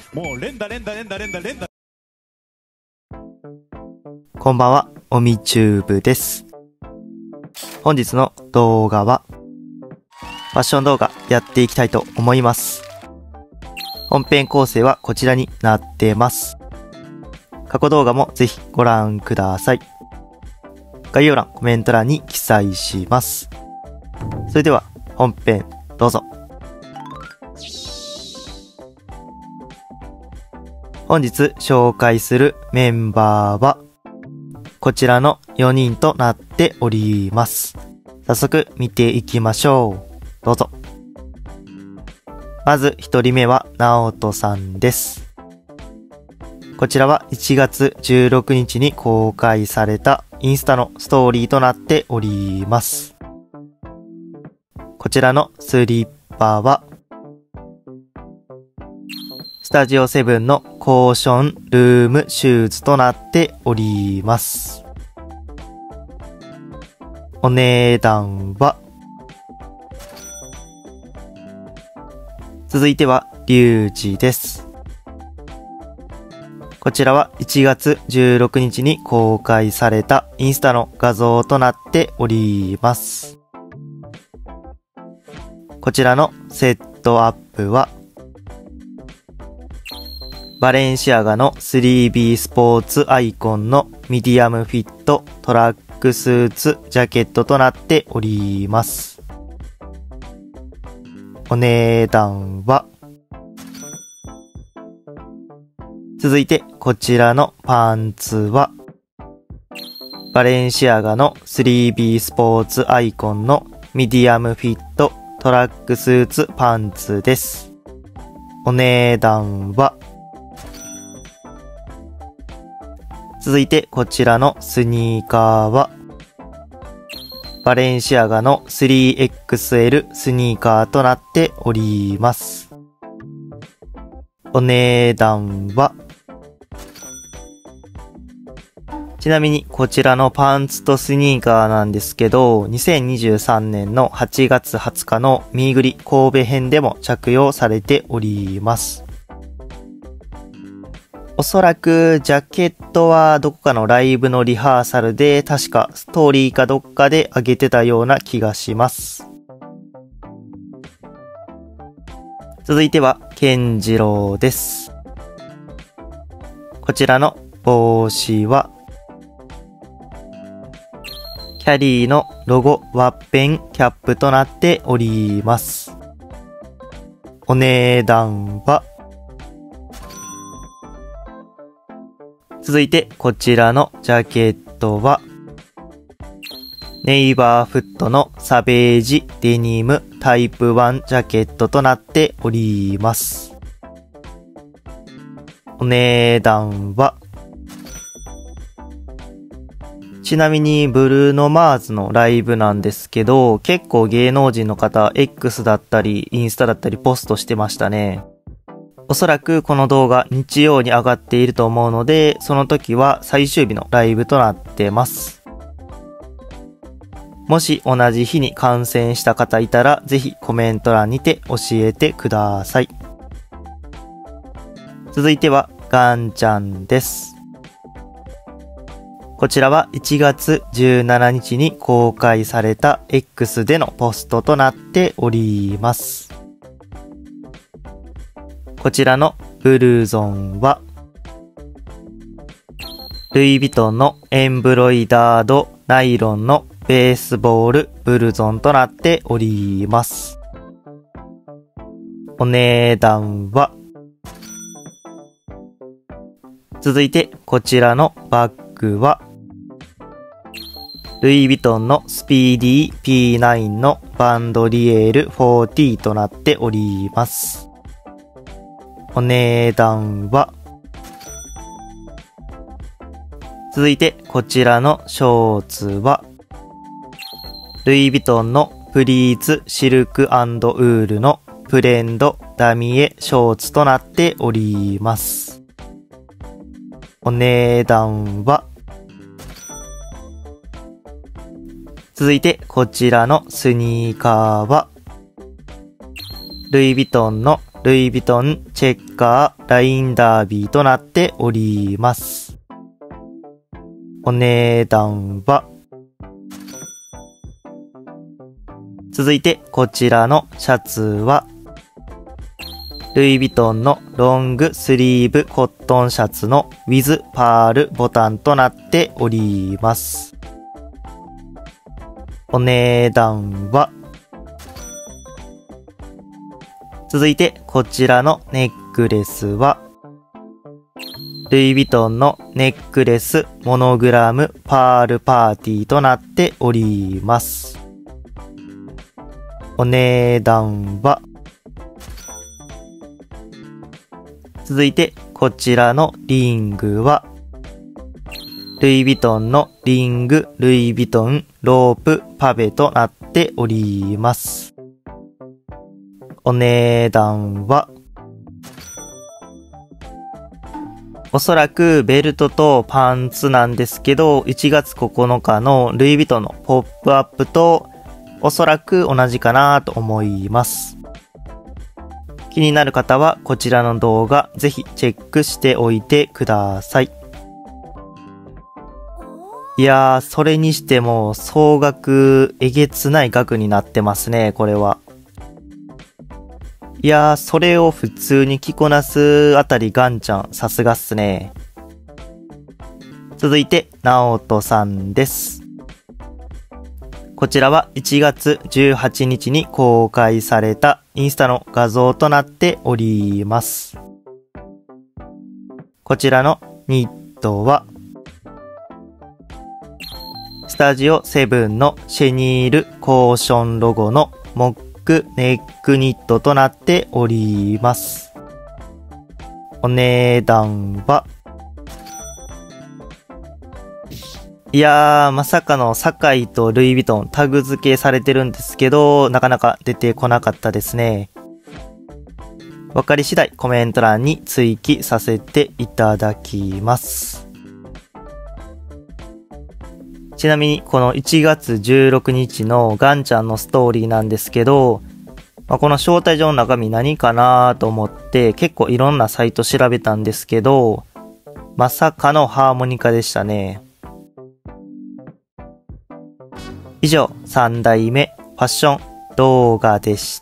もう連打連打連打連打連打。 こんばんは、おみチューブです。本日の動画はファッション動画やっていきたいと思います。本編構成はこちらになってます。過去動画もぜひご覧ください。概要欄、コメント欄に記載します。それでは本編どうぞ。本日紹介するメンバーはこちらの4人となっております。早速見ていきましょう。どうぞ。まず1人目はナオトさんです。こちらは1月16日に公開されたインスタのストーリーとなっております。こちらのスリッパはスタジオセブンのコーションルームシューズとなっております。お値段は、続いてはリュウジです。こちらは1月16日に公開されたインスタの画像となっております。こちらのセットアップはバレンシアガの 3B スポーツアイコンのミディアムフィットトラックスーツジャケットとなっております。お値段は、続いてこちらのパンツはバレンシアガの 3B スポーツアイコンのミディアムフィットトラックスーツパンツです。お値段は、続いてこちらのスニーカーはバレンシアガの 3XL スニーカーとなっております。お値段は、ちなみにこちらのパンツとスニーカーなんですけど、2023年の8月20日のミーグリ神戸編でも着用されております。おそらくジャケットはどこかのライブのリハーサルで確かストーリーかどっかで上げてたような気がします。続いてはケンジロウです。こちらの帽子はキャリーのロゴワッペンキャップとなっております。お値段は、続いてこちらのジャケットはネイバーフットのサベージデニムタイプ1ジャケットとなっております。お値段は、ちなみにブルーノマーズのライブなんですけど、結構芸能人の方 X だったりインスタだったりポストしてましたね。おそらくこの動画日曜に上がっていると思うので、その時は最終日のライブとなってます。もし同じ日に観戦した方いたら、ぜひコメント欄にて教えてください。続いてはガンちゃんです。こちらは1月17日に公開された X でのポストとなっております。こちらのブルゾンはルイ・ヴィトンのエンブロイダードナイロンのベースボールブルゾンとなっております。お値段は、続いてこちらのバッグはルイ・ヴィトンのスピーディー P9 のバンドリエール 4T となっております。お値段は、続いてこちらのショーツはルイ・ヴィトンのプリーズシルク&ウールのブレンドダミエショーツとなっております。お値段は、続いてこちらのスニーカーはルイ・ヴィトンのルルイ・ヴィトン、チェッカー、ラインダービーとなっております。お値段は、続いてこちらのシャツは、ルイ・ヴィトンのロングスリーブコットンシャツの with パールボタンとなっております。お値段は、続いてこちらのネックレスは、ルイ・ヴィトンのネックレスモノグラムパールパーティーとなっております。お値段は、続いてこちらのリングは、ルイ・ヴィトンのリングルイ・ヴィトンロープパベとなっております。お値段は、おそらくベルトとパンツなんですけど、1月9日のルイ・ヴィトンのポップアップとおそらく同じかなと思います。気になる方はこちらの動画ぜひチェックしておいてください。いやー、それにしても総額えげつない額になってますね、これは。いやー、それを普通に着こなすあたりガンちゃん、さすがっすね。続いて、ナオトさんです。こちらは1月18日に公開されたインスタの画像となっております。こちらのニットは、スタジオ7のシェニールコーションロゴのモックネックニットとなっております。お値段は、いやー、まさかの堺とルイ・ヴィトンタグ付けされてるんですけど、なかなか出てこなかったですね。わかり次第コメント欄に追記させていただきます。ちなみにこの1月16日のガンちゃんのストーリーなんですけど、この招待状の中身何かなと思って結構いろんなサイト調べたんですけど、まさかのハーモニカでしたね。以上、3代目ファッション動画でした。